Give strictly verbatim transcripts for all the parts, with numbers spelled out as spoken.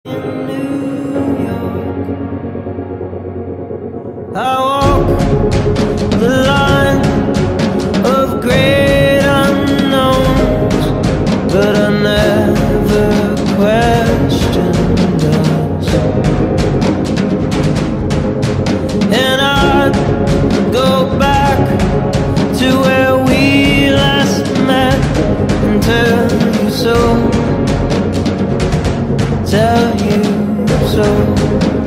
I walk the line of great unknowns, but I never questioned us. And I'd go back to where we last met and tell you so, tell you so.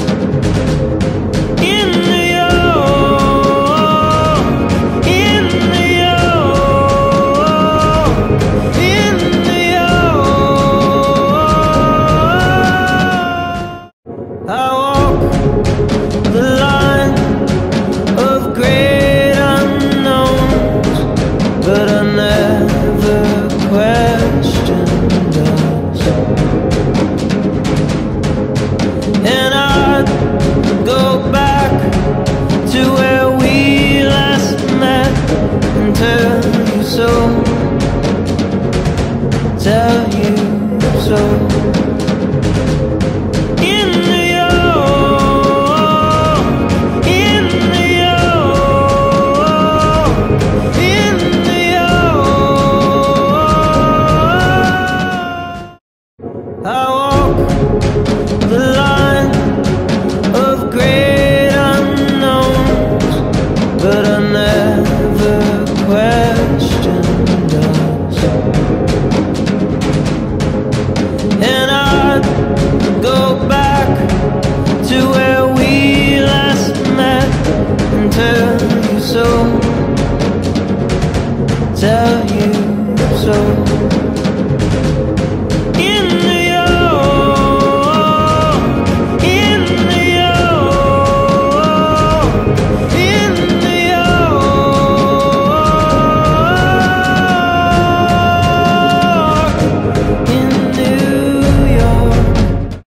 Tell you so. In New York, in New York, in New York, I walk the line of great unknowns, but I never questioned us. And I'd go back to where we last met and tell you so, tell you so.